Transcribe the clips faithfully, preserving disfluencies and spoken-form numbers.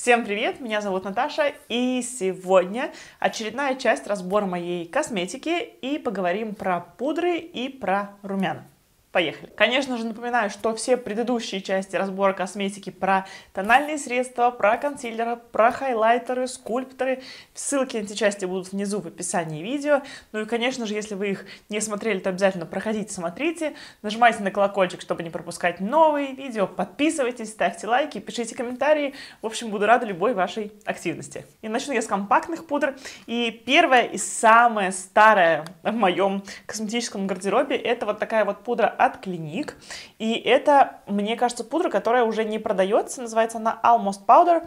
Всем привет, меня зовут Наташа, и сегодня очередная часть разбора моей косметики, и поговорим про пудры и про румяна. Поехали! Конечно же, напоминаю, что все предыдущие части разбора косметики про тональные средства, про консилеры, про хайлайтеры, скульпторы, ссылки на эти части будут внизу в описании видео. Ну и, конечно же, если вы их не смотрели, то обязательно проходите, смотрите, нажимайте на колокольчик, чтобы не пропускать новые видео, подписывайтесь, ставьте лайки, пишите комментарии. В общем, буду рада любой вашей активности. И начну я с компактных пудр. И первая и самая старая в моем косметическом гардеробе — это вот такая вот пудра от Clinique. И это, мне кажется, пудра, которая уже не продается. Называется она Almost Powder.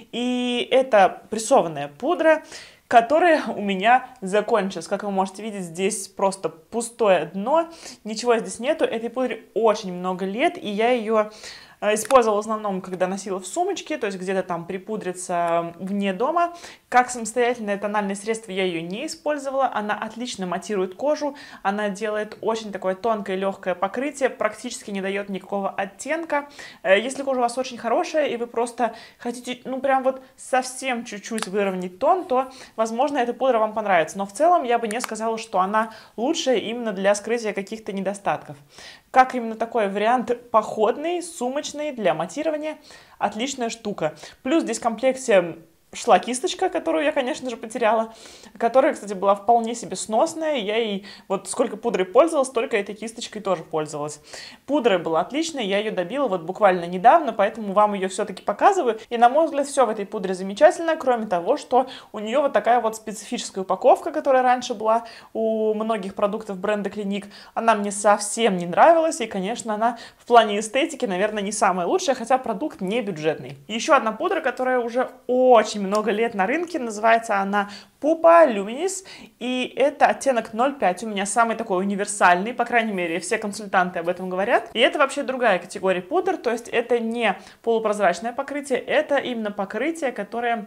И это прессованная пудра, которая у меня закончилась. Как вы можете видеть, здесь просто пустое дно. Ничего здесь нету. Этой пудре очень много лет. И я ее использовала в основном, когда носила в сумочке, то есть где-то там припудриться вне дома. Как самостоятельное тональное средство я ее не использовала. Она отлично матирует кожу, она делает очень такое тонкое легкое покрытие, практически не дает никакого оттенка. Если кожа у вас очень хорошая и вы просто хотите, ну прям вот совсем чуть-чуть выровнять тон, то, возможно, эта пудра вам понравится. Но в целом я бы не сказала, что она лучшая именно для скрытия каких-то недостатков. Как именно такой вариант походный, сумочный, для матирования. Отличная штука. Плюс здесь в комплекте шла кисточка, которую я, конечно же, потеряла, которая, кстати, была вполне себе сносная. Я ей вот сколько пудрой пользовалась, столько этой кисточкой тоже пользовалась. Пудра была отличная, я ее добила вот буквально недавно, поэтому вам ее все-таки показываю. И, на мой взгляд, все в этой пудре замечательно, кроме того, что у нее вот такая вот специфическая упаковка, которая раньше была у многих продуктов бренда Clinique. Она мне совсем не нравилась, и, конечно, она в плане эстетики, наверное, не самая лучшая, хотя продукт не бюджетный. Еще одна пудра, которая уже очень много лет на рынке, называется она Pupa Luminis, и это оттенок ноль пять, у меня самый такой универсальный, по крайней мере, все консультанты об этом говорят. И это вообще другая категория пудр, то есть это не полупрозрачное покрытие, это именно покрытие, которое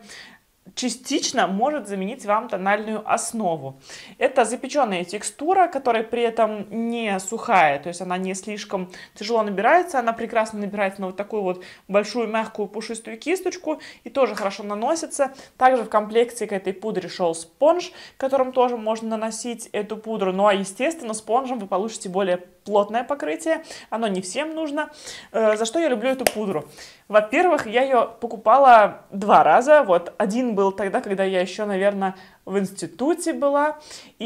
частично может заменить вам тональную основу. Это запеченная текстура, которая при этом не сухая, то есть она не слишком тяжело набирается, она прекрасно набирается на вот такую вот большую мягкую пушистую кисточку и тоже хорошо наносится. Также в комплекте к этой пудре шел спонж, которым тоже можно наносить эту пудру, ну а естественно спонжем вы получите более плотное покрытие, оно не всем нужно. За что я люблю эту пудру? Во-первых, я ее покупала два раза. Вот один был тогда, когда я еще, наверное, в институте была.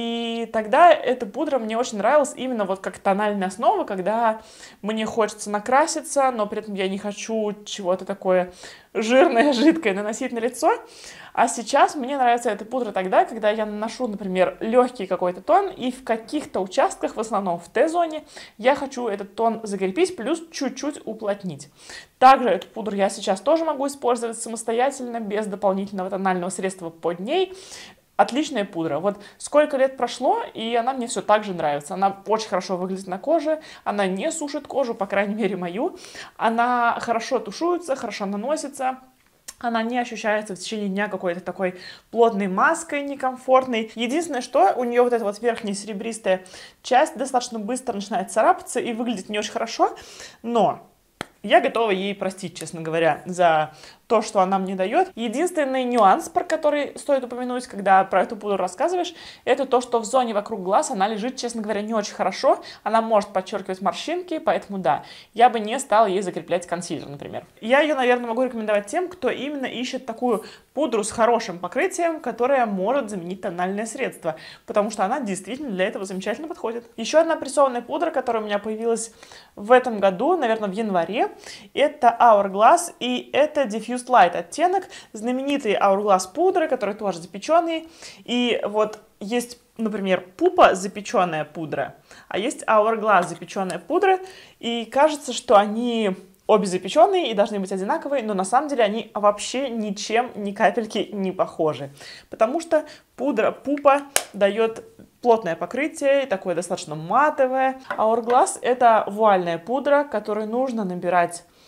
И тогда эта пудра мне очень нравилась именно вот как тональная основа, когда мне хочется накраситься, но при этом я не хочу чего-то такое жирное, жидкое наносить на лицо. А сейчас мне нравится эта пудра тогда, когда я наношу, например, легкий какой-то тон, и в каких-то участках, в основном в Т-зоне, я хочу этот тон закрепить, плюс чуть-чуть уплотнить. Также эту пудру я сейчас тоже могу использовать самостоятельно, без дополнительного тонального средства под ней. Отличная пудра. Вот сколько лет прошло, и она мне все так же нравится. Она очень хорошо выглядит на коже, она не сушит кожу, по крайней мере мою. Она хорошо тушуется, хорошо наносится. Она не ощущается в течение дня какой-то такой плотной маской, некомфортной. Единственное, что у нее вот эта вот верхняя серебристая часть достаточно быстро начинает царапаться и выглядит не очень хорошо, но я готова ей простить, честно говоря, за то, что она мне дает. Единственный нюанс, про который стоит упомянуть, когда про эту пудру рассказываешь, это то, что в зоне вокруг глаз она лежит, честно говоря, не очень хорошо. Она может подчеркивать морщинки, поэтому да, я бы не стала ей закреплять консилер, например. Я ее, наверное, могу рекомендовать тем, кто именно ищет такую пудру с хорошим покрытием, которая может заменить тональное средство, потому что она действительно для этого замечательно подходит. Еще одна прессованная пудра, которая у меня появилась в этом году, наверное, в январе, это Hourglass, и это Diffused Light оттенок, знаменитые Hourglass пудры, которые тоже запеченные. И вот есть, например, Pupa запеченная пудра, а есть Hourglass запеченная пудра, и кажется, что они обе запеченные и должны быть одинаковые, но на самом деле они вообще ничем, ни капельки не похожи, потому что пудра Pupa дает плотное покрытие, такое достаточно матовое. Hourglass — это вуальная пудра, которую нужно набирать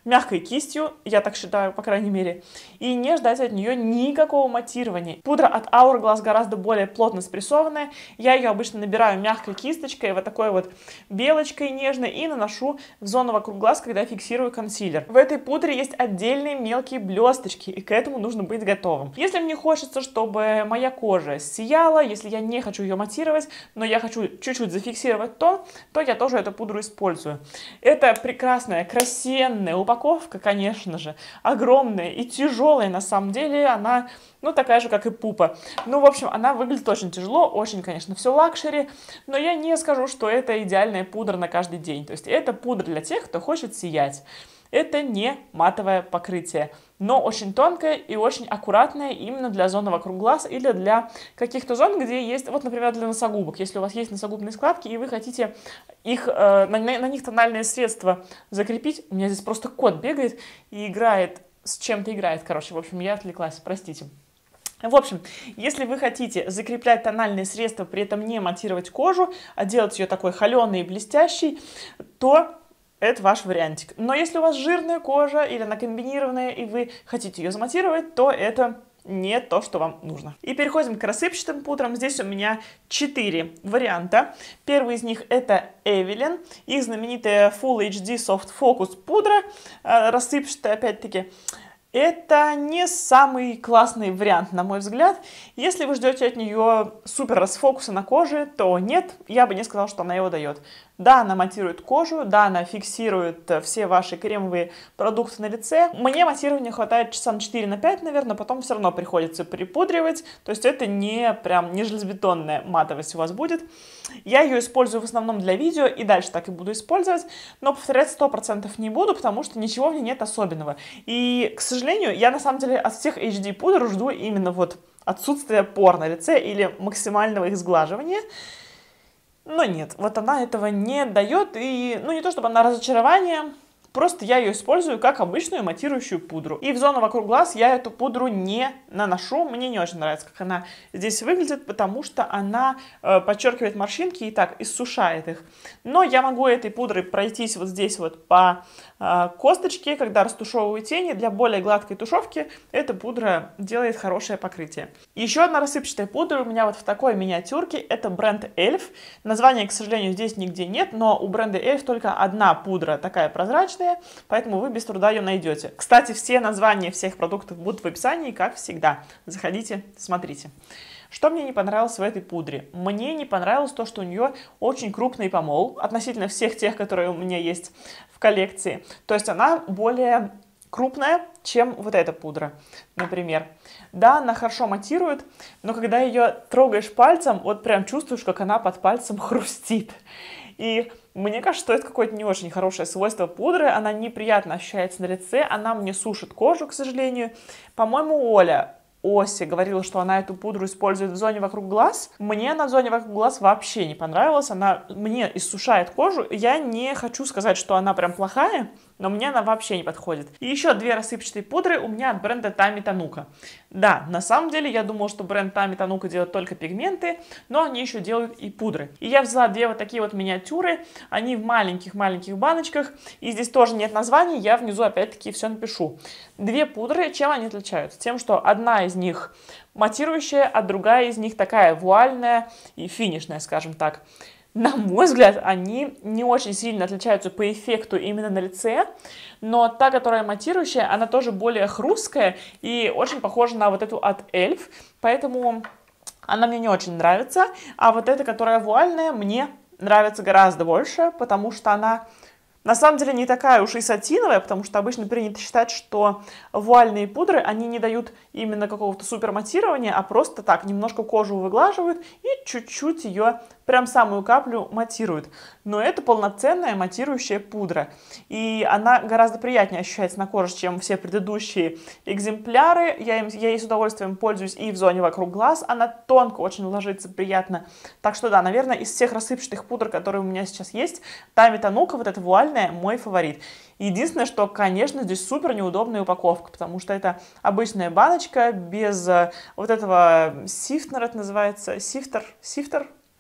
мягкой кистью, я так считаю, по крайней мере, и не ждать от нее никакого матирования. Пудра от Hourglass гораздо более плотно спрессованная, я ее обычно набираю мягкой кисточкой, вот такой вот белочкой нежной, и наношу в зону вокруг глаз, когда фиксирую консилер. В этой пудре есть отдельные мелкие блесточки, и к этому нужно быть готовым. Если мне хочется, чтобы моя кожа сияла, если я не хочу ее матировать, но я хочу чуть-чуть зафиксировать тон, то я тоже эту пудру использую. Это прекрасная, красивая упаковка, конечно же, огромная и тяжелая на самом деле, она, ну, такая же, как и пупа. Ну, в общем, она выглядит очень тяжело, очень, конечно, все лакшери, но я не скажу, что это идеальная пудра на каждый день. То есть это пудра для тех, кто хочет сиять. Это не матовое покрытие, но очень тонкое и очень аккуратное именно для зоны вокруг глаз или для каких-то зон, где есть, вот, например, для носогубок. Если у вас есть носогубные складки и вы хотите их, э, на, на них тональные средства закрепить, у меня здесь просто кот бегает и играет, с чем-то играет, короче, в общем, я отвлеклась, простите. В общем, если вы хотите закреплять тональные средства, при этом не матировать кожу, а делать ее такой холеной и блестящей, то это ваш вариантик. Но если у вас жирная кожа или она комбинированная, и вы хотите ее заматировать, то это не то, что вам нужно. И переходим к рассыпчатым пудрам. Здесь у меня четыре варианта. Первый из них это Evelyn, их знаменитая Full эйч ди Soft Focus пудра, рассыпчатая опять-таки. Это не самый классный вариант, на мой взгляд. Если вы ждете от нее супер расфокуса на коже, то нет, я бы не сказала, что она его дает. Да, она матирует кожу, да, она фиксирует все ваши кремовые продукты на лице. Мне матирования хватает часа на четыре на пять, наверное, потом все равно приходится припудривать. То есть это не прям не железобетонная матовость у вас будет. Я ее использую в основном для видео и дальше так и буду использовать, но повторять сто процентов не буду, потому что ничего в ней нет особенного. И, к сожалению, я на самом деле от всех эйч ди пудр жду именно вот отсутствия пор на лице или максимального их сглаживания. Но нет, вот она этого не дает, и, ну, не то чтобы она разочарование, просто я ее использую как обычную матирующую пудру. И в зону вокруг глаз я эту пудру не наношу. Мне не очень нравится, как она здесь выглядит, потому что она э, подчеркивает морщинки и так иссушает их. Но я могу этой пудрой пройтись вот здесь вот по э, косточке, когда растушевываю тени. Для более гладкой тушевки эта пудра делает хорошее покрытие. Еще одна рассыпчатая пудра у меня вот в такой миниатюрке. Это бренд эльф. Названия, к сожалению, здесь нигде нет, но у бренда эльф только одна пудра такая прозрачная, поэтому вы без труда ее найдете. Кстати, все названия всех продуктов будут в описании, как всегда. Заходите, смотрите. Что мне не понравилось в этой пудре? Мне не понравилось то, что у нее очень крупный помол относительно всех тех, которые у меня есть в коллекции. То есть она более крупная, чем вот эта пудра, например. Да, она хорошо матирует, но когда ее трогаешь пальцем, вот прям чувствуешь, как она под пальцем хрустит. И мне кажется, что это какое-то не очень хорошее свойство пудры, она неприятно ощущается на лице, она мне сушит кожу, к сожалению. По-моему, Оля Оси говорила, что она эту пудру использует в зоне вокруг глаз. Мне она в зоне вокруг глаз вообще не понравилась, она мне иссушает кожу. Я не хочу сказать, что она прям плохая, но мне она вообще не подходит. И еще две рассыпчатые пудры у меня от бренда Tami Tanuka. Да, на самом деле я думала, что бренд Tami Tanuka делает только пигменты, но они еще делают и пудры. И я взяла две вот такие вот миниатюры, они в маленьких-маленьких баночках, и здесь тоже нет названий, я внизу опять-таки все напишу. Две пудры, чем они отличаются? Тем, что одна из них матирующая, а другая из них такая вуальная и финишная, скажем так. На мой взгляд, они не очень сильно отличаются по эффекту именно на лице, но та, которая матирующая, она тоже более хрусткая и очень похожа на вот эту от эльф, поэтому она мне не очень нравится, а вот эта, которая вуальная, мне нравится гораздо больше, потому что она на самом деле не такая уж и сатиновая, потому что обычно принято считать, что вуальные пудры, они не дают именно какого-то суперматирования, а просто так, немножко кожу выглаживают и чуть-чуть ее, прям самую каплю матируют. Но это полноценная матирующая пудра. И она гораздо приятнее ощущается на коже, чем все предыдущие экземпляры. Я, им, я ей с удовольствием пользуюсь и в зоне вокруг глаз. Она тонко очень ложится, приятно. Так что да, наверное, из всех рассыпчатых пудр, которые у меня сейчас есть, Tami Tanuka, вот эта вуальная, мой фаворит. Единственное, что, конечно, здесь супер неудобная упаковка, потому что это обычная баночка без вот этого сифтнера, это называется, сифтер, сифтер,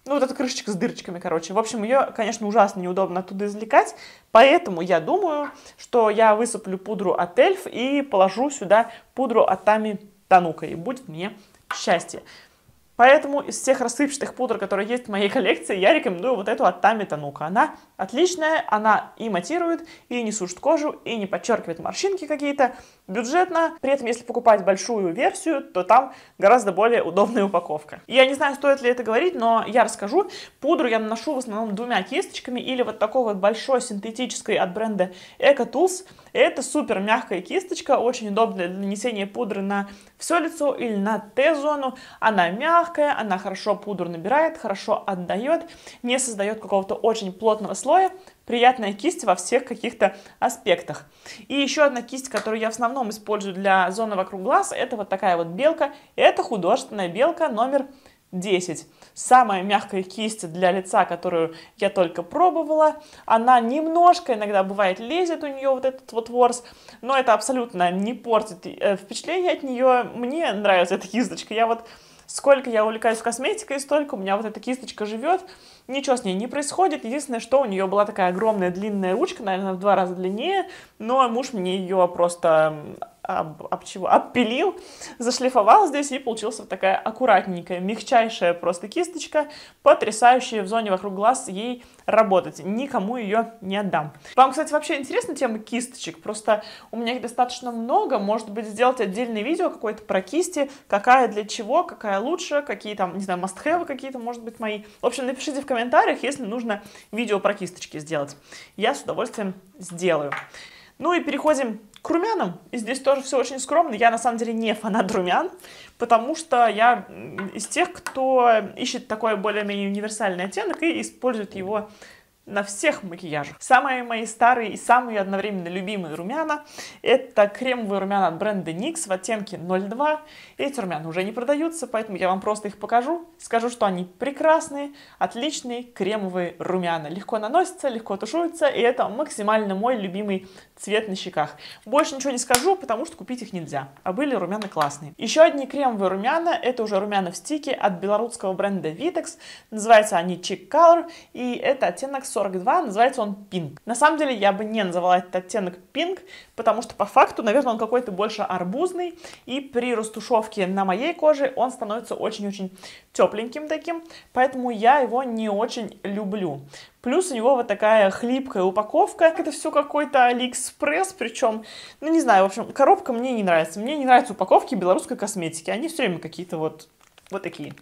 Ну, вот эта крышечка с дырочками, короче. В общем, ее, конечно, ужасно неудобно оттуда извлекать. Поэтому я думаю, что я высыплю пудру от эльф и положу сюда пудру от Тами Танука. И будет мне счастье. Поэтому из всех рассыпчатых пудр, которые есть в моей коллекции, я рекомендую вот эту от Тами Танука. Она отличная, она и матирует, и не сушит кожу, и не подчеркивает морщинки какие-то. Бюджетно. При этом, если покупать большую версию, то там гораздо более удобная упаковка. Я не знаю, стоит ли это говорить, но я расскажу. Пудру я наношу в основном двумя кисточками или вот такой вот большой синтетической от бренда EcoTools. Это супер мягкая кисточка, очень удобная для нанесения пудры на все лицо или на Т-зону. Она мягкая, она хорошо пудру набирает, хорошо отдает, не создает какого-то очень плотного слоя. Приятная кисть во всех каких-то аспектах. И еще одна кисть, которую я в основном использую для зоны вокруг глаз, это вот такая вот белка. Это художественная белка номер десять. Самая мягкая кисть для лица, которую я только пробовала. Она немножко иногда бывает лезет у нее вот этот вот ворс, но это абсолютно не портит впечатление от нее. Мне нравится эта кисточка. Я вот сколько я увлекаюсь косметикой, столько у меня вот эта кисточка живет. Ничего с ней не происходит. Единственное, что у нее была такая огромная длинная ручка, наверное, в два раза длиннее, но муж мне ее просто об, об чего? обпилил, зашлифовал здесь, и получилась вот такая аккуратненькая, мягчайшая просто кисточка, потрясающая в зоне вокруг глаз ей работать. Никому ее не отдам. Вам, кстати, вообще интересна тема кисточек? Просто у меня их достаточно много. Может быть, сделать отдельное видео какое-то про кисти, какая для чего, какая лучше, какие там, не знаю, must-have какие-то, может быть, мои. В общем, напишите в комментариях, если нужно видео про кисточки сделать. Я с удовольствием сделаю. Ну и переходим к румянам. И здесь тоже все очень скромно. Я на самом деле не фанат румян, потому что я из тех, кто ищет такой более-менее универсальный оттенок и использует его на всех макияжах. Самые мои старые и самые одновременно любимые румяна — это кремовые румяна от бренда никс в оттенке ноль два. Эти румяна уже не продаются, поэтому я вам просто их покажу. Скажу, что они прекрасные, отличные кремовые румяна. Легко наносятся, легко тушуются, и это максимально мой любимый цвет на щеках. Больше ничего не скажу, потому что купить их нельзя. А были румяна классные. Еще одни кремовые румяна — это уже румяна в стике от белорусского бренда Vitex. Называются они Chic Color, и это оттенок сорок два, называется он Pink. На самом деле я бы не называла этот оттенок Pink, потому что по факту, наверное, он какой-то больше арбузный, и при растушевке на моей коже он становится очень-очень тепленьким таким, поэтому я его не очень люблю. Плюс у него вот такая хлипкая упаковка. Это все какой-то Алиэкспресс, причем, ну не знаю, в общем, коробка мне не нравится. Мне не нравятся упаковки белорусской косметики. Они все время какие-то вот, вот такие.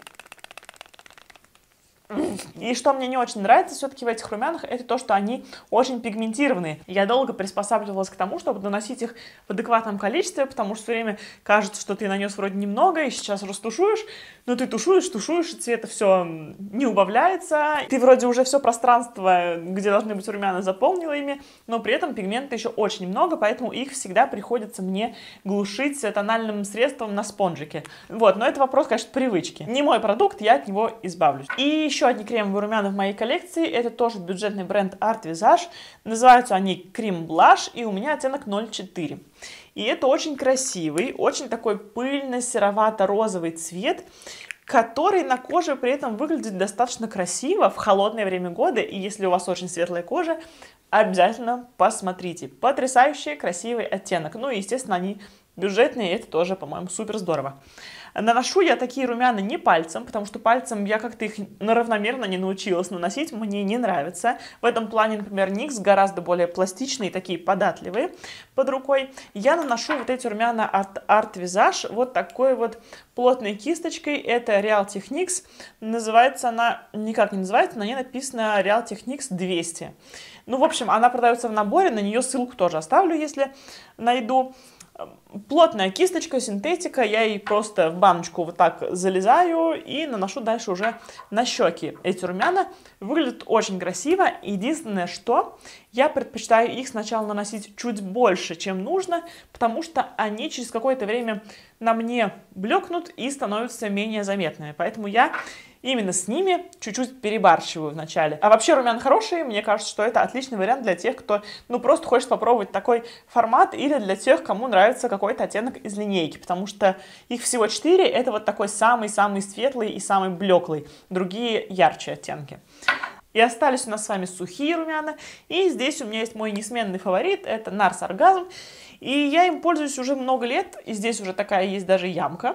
И что мне не очень нравится все-таки в этих румянах, это то, что они очень пигментированные. Я долго приспосабливалась к тому, чтобы наносить их в адекватном количестве, потому что все время кажется, что ты нанес вроде немного, и сейчас растушуешь, но ты тушуешь, тушуешь, и цвета все не убавляется. Ты вроде уже все пространство, где должны быть румяна, заполнила ими, но при этом пигмента еще очень много, поэтому их всегда приходится мне глушить тональным средством на спонжике. Вот, но это вопрос, конечно, привычки. Не мой продукт, я от него избавлюсь. И еще одни кремовые румяна в моей коллекции, это тоже бюджетный бренд Art Visage. Называются они Cream Blush, и у меня оттенок ноль четыре. И это очень красивый, очень такой пыльно-серовато-розовый цвет, который на коже при этом выглядит достаточно красиво в холодное время года. И если у вас очень светлая кожа, обязательно посмотрите. Потрясающий красивый оттенок. Ну и, естественно, они бюджетные, и это тоже, по-моему, супер здорово. Наношу я такие румяна не пальцем, потому что пальцем я как-то их равномерно не научилась наносить, мне не нравится. В этом плане, например, никс гораздо более пластичные, такие податливые под рукой. Я наношу вот эти румяна от Art Visage вот такой вот плотной кисточкой. Это Real Techniques. Называется она, никак не называется, на ней написано Real Techniques двести. Ну, в общем, она продается в наборе, на нее ссылку тоже оставлю, если найду. Плотная кисточка, синтетика, я ей просто в баночку вот так залезаю и наношу дальше уже на щеки. Эти румяна выглядят очень красиво. Единственное, что я предпочитаю их сначала наносить чуть больше, чем нужно, потому что они через какое-то время на мне блекнут и становятся менее заметными. Поэтому я именно с ними чуть-чуть перебарщиваю вначале. А вообще румяна хорошие, мне кажется, что это отличный вариант для тех, кто, ну, просто хочет попробовать такой формат, или для тех, кому нравится какой-то оттенок из линейки, потому что их всего четыре, это вот такой самый-самый светлый и самый блеклый, другие ярче оттенки. И остались у нас с вами сухие румяна, и здесь у меня есть мой несменный фаворит, это Nars Orgasm, и я им пользуюсь уже много лет, и здесь уже такая есть даже ямка.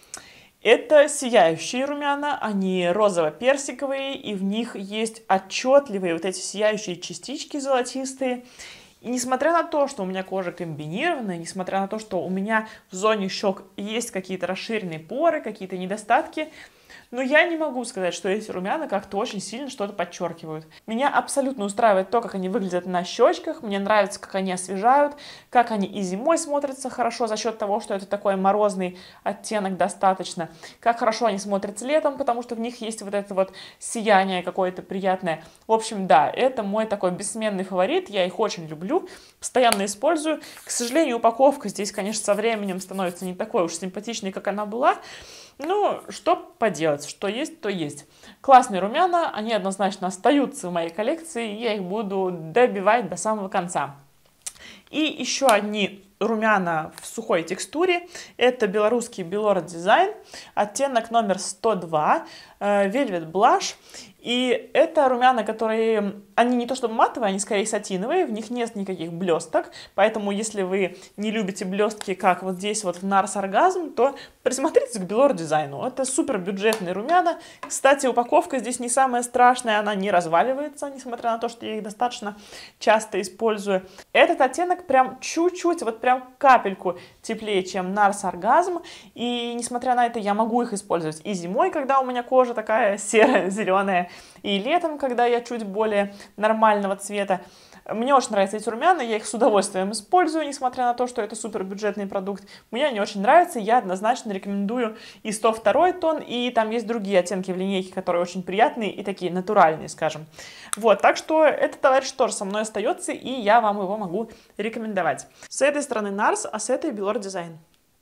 Это сияющие румяна, они розово-персиковые, и в них есть отчетливые вот эти сияющие частички золотистые. И несмотря на то, что у меня кожа комбинированная, несмотря на то, что у меня в зоне щек есть какие-то расширенные поры, какие-то недостатки, но я не могу сказать, что эти румяна как-то очень сильно что-то подчеркивают. Меня абсолютно устраивает то, как они выглядят на щечках, мне нравится, как они освежают, как они и зимой смотрятся хорошо за счет того, что это такой морозный оттенок достаточно, как хорошо они смотрятся летом, потому что в них есть вот это вот сияние какое-то приятное. В общем, да, это мой такой бессменный фаворит, я их очень люблю, постоянно использую. К сожалению, упаковка здесь, конечно, со временем становится не такой уж симпатичной, как она была. Ну, что поделать, что есть, то есть. Классные румяна, они однозначно остаются в моей коллекции, и я их буду добивать до самого конца. И еще одни румяна в сухой текстуре, это белорусский Belor Design, оттенок номер сто два, Velvet Blush. И это румяна, которые, они не то чтобы матовые, они скорее сатиновые, в них нет никаких блесток, поэтому если вы не любите блестки, как вот здесь вот в Nars Orgasm, то присмотритесь к Belor Design. Это супер бюджетные румяна. Кстати, упаковка здесь не самая страшная, она не разваливается, несмотря на то, что я их достаточно часто использую. Этот оттенок прям чуть-чуть, вот прям капельку теплее, чем Nars Orgasm, и несмотря на это я могу их использовать и зимой, когда у меня кожа такая серая, зеленая, и летом, когда я чуть более нормального цвета. Мне очень нравятся эти румяна, я их с удовольствием использую, несмотря на то, что это супер бюджетный продукт. Мне они очень нравятся, я однозначно рекомендую и сто второй тон, и там есть другие оттенки в линейке, которые очень приятные и такие натуральные, скажем. Вот, так что этот товарищ тоже со мной остается, и я вам его могу рекомендовать. С этой стороны Nars, а с этой Belor Design.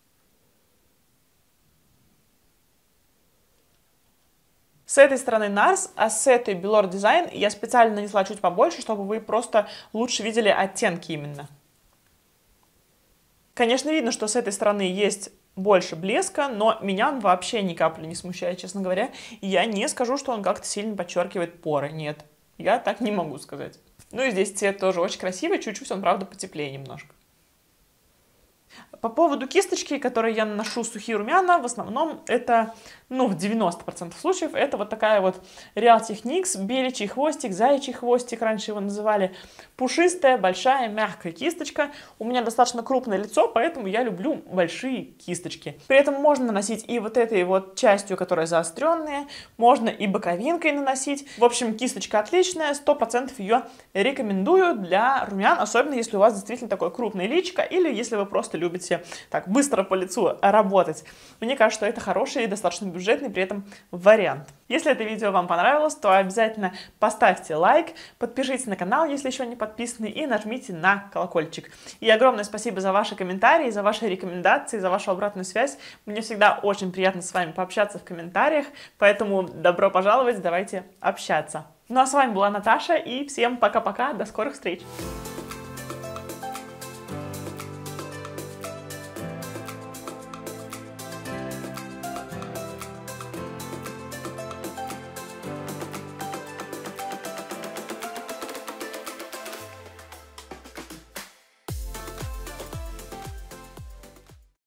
С этой стороны Nars, а с этой Belor Design я специально нанесла чуть побольше, чтобы вы просто лучше видели оттенки именно. Конечно, видно, что с этой стороны есть больше блеска, но меня он вообще ни капли не смущает, честно говоря. И я не скажу, что он как-то сильно подчеркивает поры. Нет, я так не могу сказать. Ну и здесь цвет тоже очень красивый, чуть-чуть он, правда, потеплее немножко. По поводу кисточки, которые я наношу сухие румяна, в основном это, ну, в девяноста процентах случаев, это вот такая вот Real Techniques, беличий хвостик, заячий хвостик, раньше его называли, пушистая, большая, мягкая кисточка. У меня достаточно крупное лицо, поэтому я люблю большие кисточки. При этом можно наносить и вот этой вот частью, которая заостренная, можно и боковинкой наносить. В общем, кисточка отличная, сто процентов ее рекомендую для румян, особенно если у вас действительно такое крупное личико, или если вы просто любите так быстро по лицу работать. Мне кажется, что это хороший и достаточно бюджетный при этом вариант. Если это видео вам понравилось, то обязательно поставьте лайк, подпишитесь на канал, если еще не подписаны, и нажмите на колокольчик. И огромное спасибо за ваши комментарии, за ваши рекомендации, за вашу обратную связь. Мне всегда очень приятно с вами пообщаться в комментариях, поэтому добро пожаловать, давайте общаться. Ну а с вами была Наташа, и всем пока-пока, до скорых встреч!